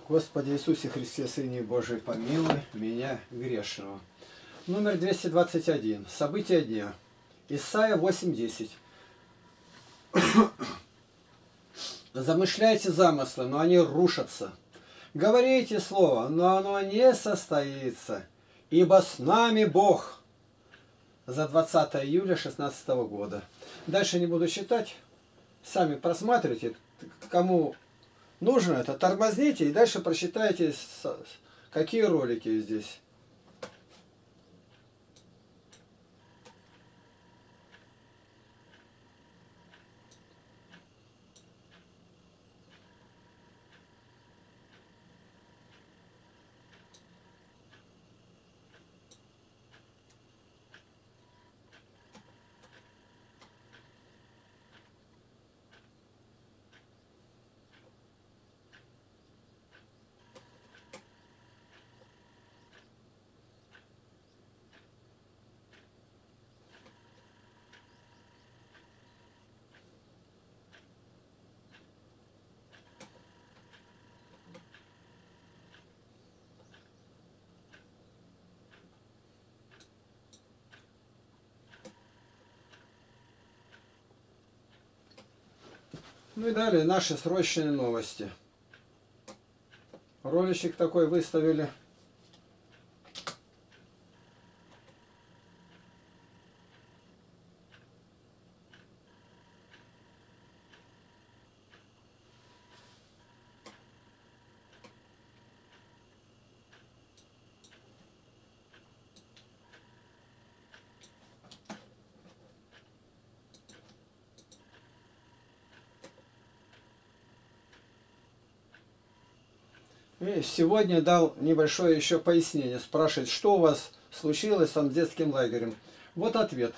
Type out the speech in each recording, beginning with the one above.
Господи Иисусе Христе, Сыне Божий, помилуй меня грешного. Номер 221. События дня. Исайя 8:10. Замышляйте замыслы, но они рушатся. Говорите слово, но оно не состоится. Ибо с нами Бог. За 20 июля 2016 года. Дальше не буду читать. Сами просматривайте. Кому нужно это, тормозните и дальше прочитайте, какие ролики здесь. Ну и далее наши срочные новости. Роличек такой выставили. И сегодня дал небольшое еще пояснение. Спрашивает, что у вас случилось там с детским лагерем. Вот ответ.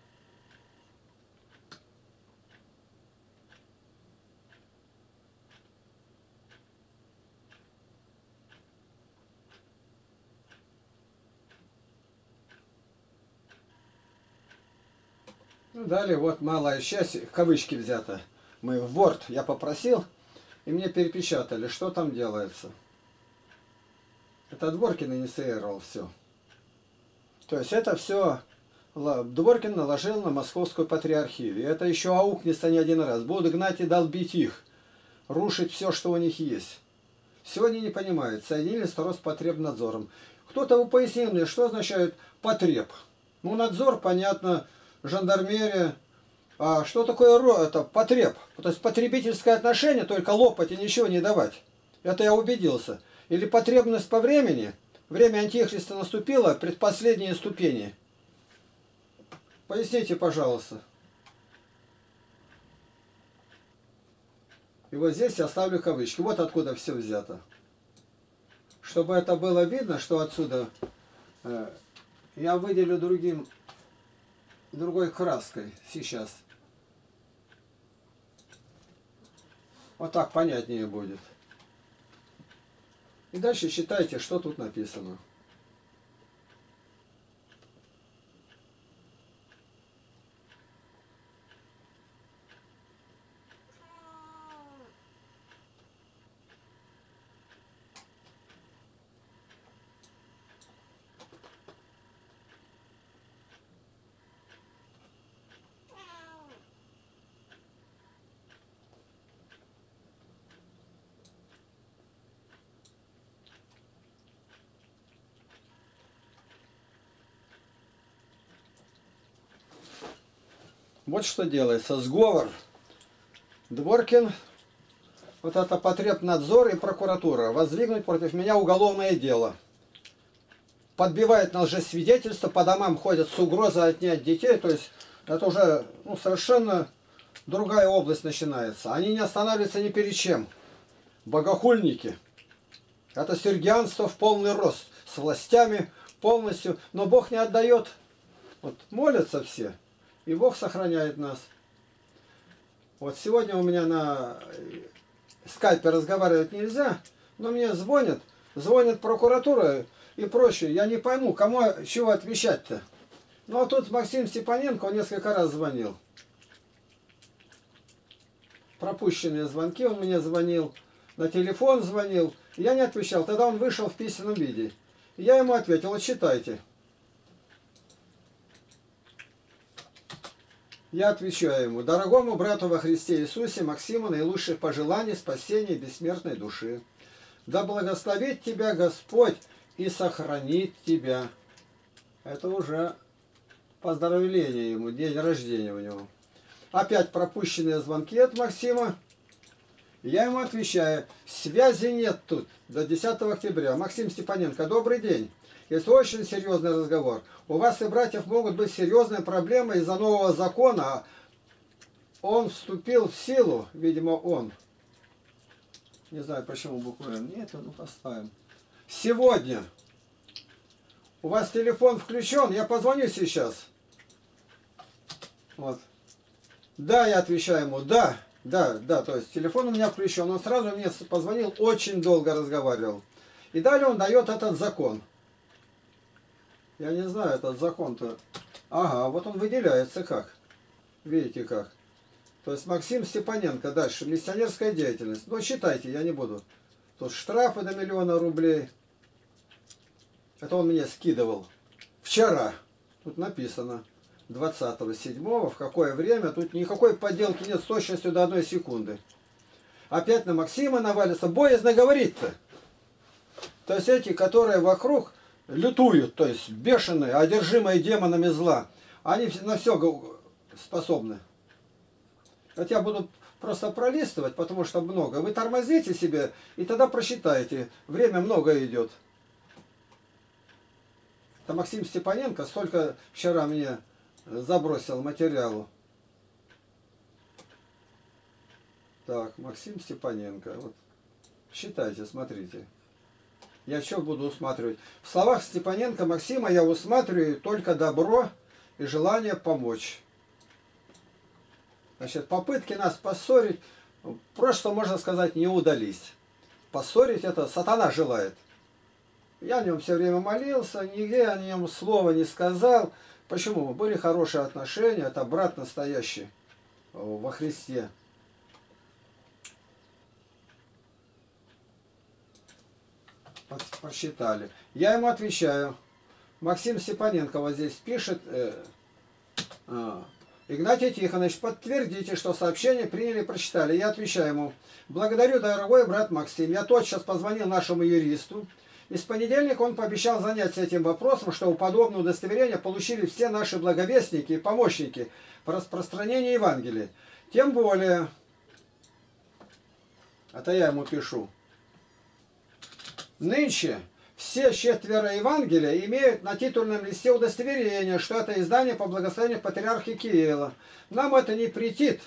Ну, далее вот малая часть, кавычки взято. Мы в Word я попросил, и мне перепечатали, что там делается. Это Дворкин инициировал все. То есть это все Дворкин наложил на Московскую патриархию. И это еще аукнется не один раз. Будут гнать и долбить их. Рушить все, что у них есть. Сегодня не понимают. Соединились с Роспотребнадзором. Кто-то пояснил мне, что означает потреб. Ну, надзор, понятно, жандармерия. А что такое это потреб? То есть потребительское отношение, только лопать и ничего не давать. Это я убедился. Или потребность по времени. Время Антихриста наступило, предпоследние ступени. Поясните, пожалуйста. И вот здесь я ставлю кавычки. Вот откуда все взято. Чтобы это было видно, что отсюда я выделю другой краской сейчас. Вот так понятнее будет. И дальше читайте, что тут написано. Вот что делается. Сговор. Дворкин, вот это Потребнадзор и прокуратура. Воздвигнуть против меня уголовное дело. Подбивает на лжесвидетельство, по домам ходят с угрозой отнять детей. То есть это уже совершенно другая область начинается. Они не останавливаются ни перед чем. Богохульники. Это сергианство в полный рост. С властями полностью. Но Бог не отдает. Вот молятся все. И Бог сохраняет нас. Вот сегодня у меня на скайпе разговаривать нельзя, но мне звонит прокуратура и прочее. Я не пойму, кому чего отвечать-то. Ну а тут Максим Степаненко, он несколько раз звонил. Пропущенные звонки, он мне звонил, на телефон звонил. Я не отвечал. Тогда он вышел в письменном виде. Я ему ответил: вот читайте. Я отвечаю ему: дорогому брату во Христе Иисусе Максиму наилучших пожеланий спасения бессмертной души. Да благословит тебя Господь и сохранит тебя. Это уже поздравление ему, день рождения у него. Опять пропущенные звонки от Максима. Я ему отвечаю: связи нет тут до 10 октября. Максим Степаненко, добрый день. Есть очень серьезный разговор. У вас и братьев могут быть серьезные проблемы из-за нового закона. Он вступил в силу, видимо, он. Не знаю, почему букву Н. Нет, ну поставим. Сегодня. У вас телефон включен, я позвоню сейчас. Вот. Да, я отвечаю ему, да, то есть телефон у меня включен. Он сразу мне позвонил, очень долго разговаривал. И далее он дает этот закон. Я не знаю, этот закон-то. Ага, вот он выделяется как. Видите как. То есть Максим Степаненко дальше. Миссионерская деятельность. Ну, читайте, я не буду. Тут штрафы до 1 000 000 рублей. Это он мне скидывал. Вчера. Тут написано. 20.07. В какое время. Тут никакой подделки нет с точностью до 1 секунды. Опять на Максима навалится. Боязно говорить-то. То есть эти, которые вокруг лютуют, то есть бешеные, одержимые демонами зла, они на все способны. Вот я буду просто пролистывать, потому что много. Вы тормозите себе, и тогда просчитаете. Время много идет. Это Максим Степаненко столько вчера мне забросил материалу. Так, Максим Степаненко. Вот. Считайте, смотрите. Я что буду усматривать? В словах Степаненко Максима я усматриваю только добро и желание помочь. Значит, попытки нас поссорить, просто, можно сказать, не удались. Поссорить это сатана желает. Я о нем все время молился, нигде о нем слова не сказал. Почему? Были хорошие отношения, это брат настоящий во Христе. Посчитали. Я ему отвечаю. Максим Степаненко вот здесь пишет. Игнатий Тихонович, подтвердите, что сообщение приняли и прочитали. Я отвечаю ему. Благодарю, дорогой брат Максим. Я тотчас позвонил нашему юристу. И с понедельника он пообещал заняться этим вопросом, что подобное удостоверение получили все наши благовестники и помощники по распространению Евангелия. Тем более, это я ему пишу. Нынче все 4 Евангелия имеют на титульном листе удостоверение, что это издание по благословению патриарха Кирилла. Нам это не претит.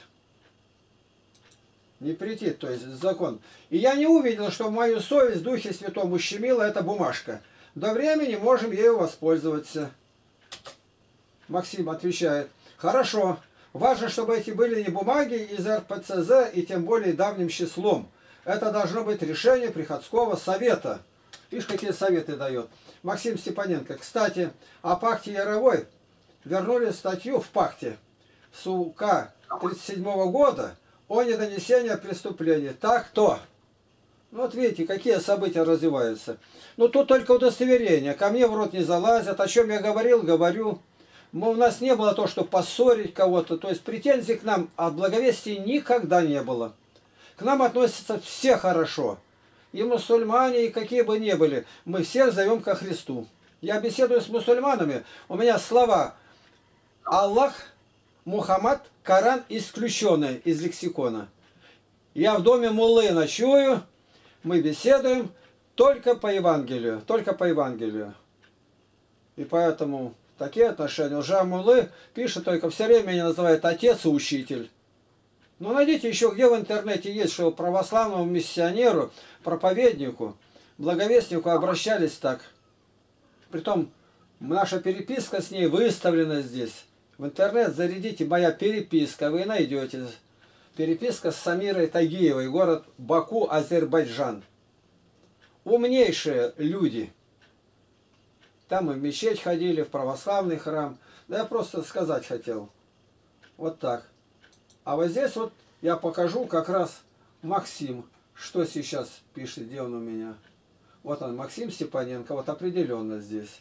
Не претит, то есть закон. И я не увидел, что в мою совесть в Духе Святом ущемила эта бумажка. До времени можем ею воспользоваться. Максим отвечает. Хорошо. Важно, чтобы эти были не бумаги из РПЦЗ и тем более давним числом. Это должно быть решение приходского совета. Видишь, какие советы дает. Максим Степаненко. Кстати, о пакте Яровой вернули статью в пакте с УК 1937 года о недонесении преступлений. Так-то. Ну, вот видите, какие события развиваются. Ну, тут только удостоверение. Ко мне в рот не залазят. О чем я говорил, говорю. У нас не было то, что поссорить кого-то. То есть претензий к нам от благовестия никогда не было. К нам относятся все хорошо. И мусульмане, и какие бы ни были. Мы всех зовем ко Христу. Я беседую с мусульманами. У меня слова Аллах, Мухаммад, Коран исключенные из лексикона. Я в доме муллы ночую. Мы беседуем только по Евангелию. Только по Евангелию. И поэтому такие отношения. Уже муллы пишет только все время меня называют отец и учитель. Ну, найдите еще, где в интернете есть, что православному миссионеру, проповеднику, благовестнику обращались так. Притом, наша переписка с ней выставлена здесь. В интернет зарядите «Моя переписка», вы найдете. Переписка с Самирой Тагиевой, город Баку, Азербайджан. Умнейшие люди. Там мы в мечеть ходили, в православный храм. Да я просто сказать хотел. Вот так. А вот здесь вот я покажу как раз Максим, Что сейчас пишет, где он у меня? Вот он, Максим Степаненко, вот определенно здесь.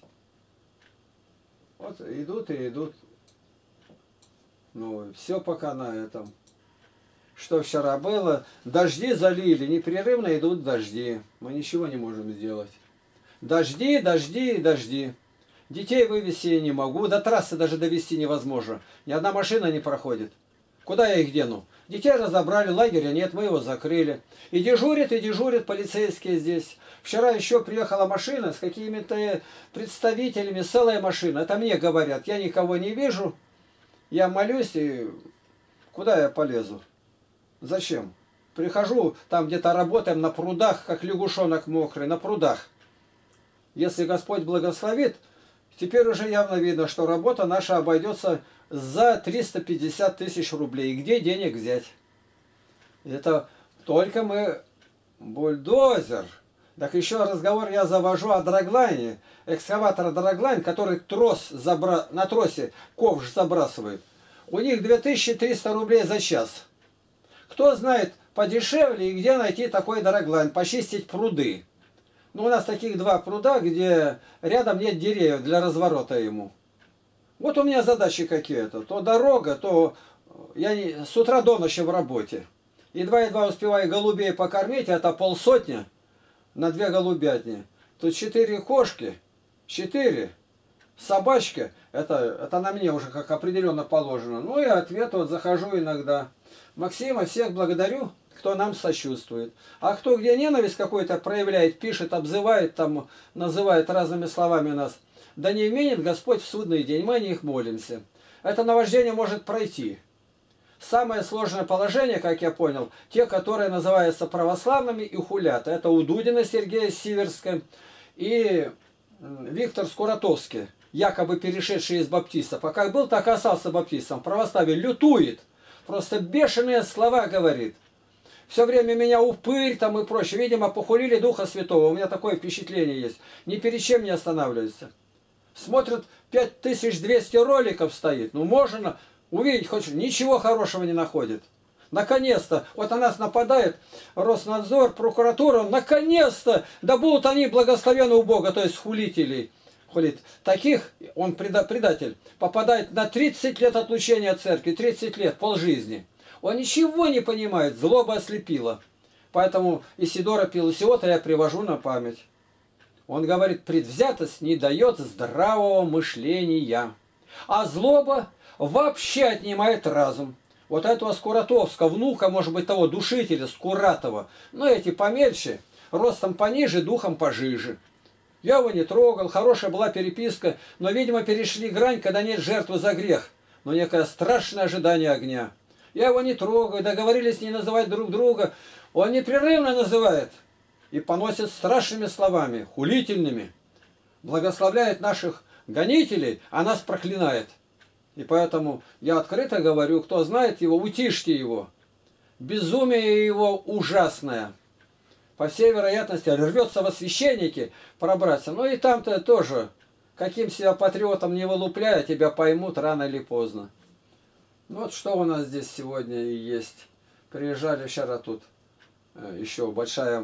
Вот идут и идут. Ну, все пока на этом. Что вчера было? Дожди залили, непрерывно идут дожди. Мы ничего не можем сделать. Дожди, дожди и дожди. Детей вывести я не могу, до трассы даже довести невозможно. Ни одна машина не проходит. Куда я их дену? Детей разобрали, лагеря нет, мы его закрыли. И дежурят полицейские здесь. Вчера еще приехала машина с какими-то представителями, целая машина. Это мне говорят, я никого не вижу. Я молюсь, и куда я полезу? Зачем? Прихожу, там где-то работаем на прудах, как лягушонок мокрый, на прудах. Если Господь благословит, теперь уже явно видно, что работа наша обойдется за 350 тысяч рублей. Где денег взять? Это только мы бульдозер. Так еще разговор я завожу о драглайне. Экскаватор драглайн, который на тросе ковш забрасывает. У них 2300 рублей за час. Кто знает подешевле и где найти такой драглайн? Почистить пруды. Ну, у нас таких два пруда, где рядом нет деревьев для разворота ему. Вот у меня задачи какие-то. То дорога, то я с утра до ночи в работе. Едва-едва успеваю голубей покормить, это полсотни на 2 голубятни. Тут 4 кошки, 4 собачки. Это на мне уже как определенно положено. Ну и ответ вот захожу иногда. Максима, всех благодарю, кто нам сочувствует. А кто где ненависть какой-то проявляет, пишет, обзывает, там, называет разными словами нас. Да не именит Господь в судный день, мы о них молимся. Это наваждение может пройти. Самое сложное положение, как я понял, те, которые называются православными и хулят. Это у Дудина Сергея Сиверска и Виктор Скуратовский, якобы перешедший из баптистов. А как был, так и остался баптистом. Православие лютует. Просто бешеные слова говорит. Все время меня упырь там и прочее. Видимо, похулили Духа Святого. У меня такое впечатление есть. Ни перед чем не останавливается. Смотрят, 5200 роликов стоит. Ну, можно увидеть хоть ничего хорошего не находит. Наконец-то, вот на нас нападает Роснадзор, прокуратура, наконец-то, да будут они благословены у Бога, то есть хулителей. Хулит. Таких, он предатель, попадает на 30 лет отлучения от церкви, 30 лет, полжизни. Он ничего не понимает, злоба ослепила. Поэтому Исидора Пелосиота я привожу на память. Он говорит, предвзятость не дает здравого мышления, а злоба вообще отнимает разум. Вот этого Скуратовского, внука, может быть, того душителя, Скуратова, ну эти помельче, ростом пониже, духом пожиже. Я его не трогал, хорошая была переписка, но, видимо, перешли грань, когда нет жертвы за грех, но некое страшное ожидание огня. Я его не трогаю, договорились не называть друг друга, он непрерывно называет и поносит страшными словами, хулительными, благословляет наших гонителей, а нас проклинает. И поэтому я открыто говорю, кто знает его, утишьте его. Безумие его ужасное. По всей вероятности, рвется во священники пробраться. Ну и там-то тоже, каким себя патриотом не вылупляя, тебя поймут рано или поздно. Ну вот что у нас здесь сегодня и есть. Приезжали вчера тут еще большая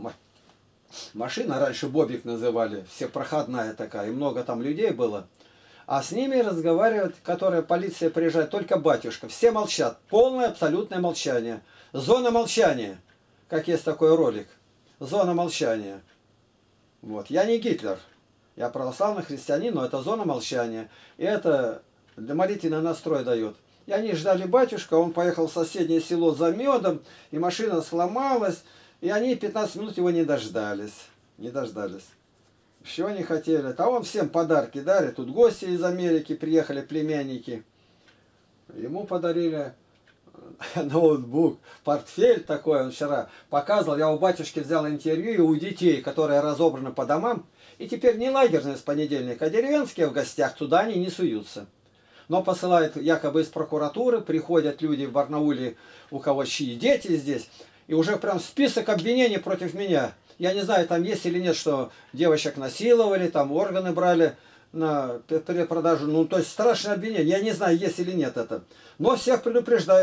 машина, раньше Бобик называли, все проходная такая, и много там людей было. А с ними разговаривает, которая полиция приезжает, только батюшка. Все молчат. Полное, абсолютное молчание. Зона молчания. Как есть такой ролик. Зона молчания. Вот. Я не Гитлер. Я православный христианин, но это зона молчания. И это для молитвенный настрой дает. И они ждали батюшка, он поехал в соседнее село за медом, и машина сломалась, и они 15 минут его не дождались. Не дождались. Чего они хотели? А он всем подарки дарит. Тут гости из Америки приехали, племянники. Ему подарили ноутбук, портфель такой. Он вчера показывал. Я у батюшки взял интервью у детей, которые разобраны по домам. И теперь не лагерные с понедельника, а деревенские в гостях. Туда они не суются. Но посылают якобы из прокуратуры. Приходят люди в Барнауле, у кого чьи дети здесь. И уже прям список обвинений против меня. Я не знаю, там есть или нет, что девочек насиловали, там органы брали на перепродажу. Ну, то есть страшное обвинение. Я не знаю, есть или нет это. Но всех предупреждают.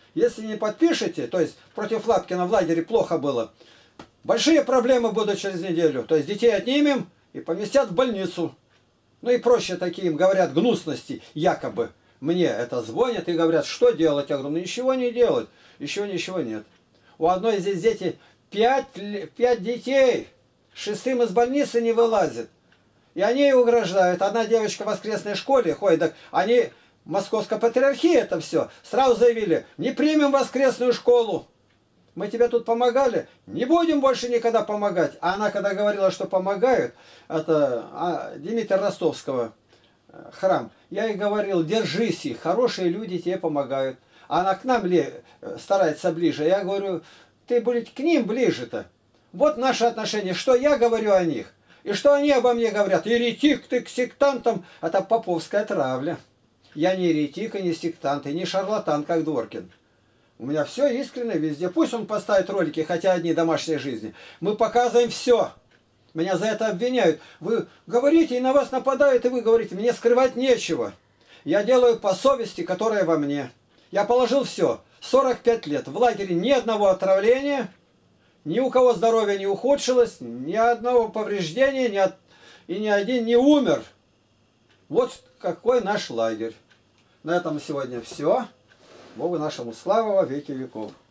Если не подпишете, то есть против Лапкина в лагере плохо было, большие проблемы будут через неделю. То есть детей отнимем и поместят в больницу. Ну и проще такие им говорят гнусности, якобы. Мне это звонят и говорят, что делать? Я говорю, ну ничего не делать, еще ничего нет. У одной здесь дети 5 детей, 6-м из больницы не вылазит. И они ей угрожают. Одна девочка в воскресной школе ходит, так они, Московская патриархия это все, сразу заявили, не примем воскресную школу. Мы тебе тут помогали, не будем больше никогда помогать. А она, когда говорила, что помогают, это Дмитрия Ростовского, храм, я ей говорил, держись их, хорошие люди тебе помогают. А она к нам старается ближе. Я говорю, ты будешь к ним ближе-то. Вот наши отношения, что я говорю о них. И что они обо мне говорят? Еретик, ты к сектантам. Это поповская травля. Я не еретик и не сектант, и не шарлатан, как Дворкин. У меня все искренне везде. Пусть он поставит ролики, хотя одни домашней жизни. Мы показываем все. Меня за это обвиняют. Вы говорите, и на вас нападают, и вы говорите, мне скрывать нечего. Я делаю по совести, которая во мне. Я положил все. 45 лет. В лагере ни одного отравления, ни у кого здоровье не ухудшилось, ни одного повреждения, и ни один не умер. Вот какой наш лагерь. На этом сегодня все. Богу нашему слава во веки веков.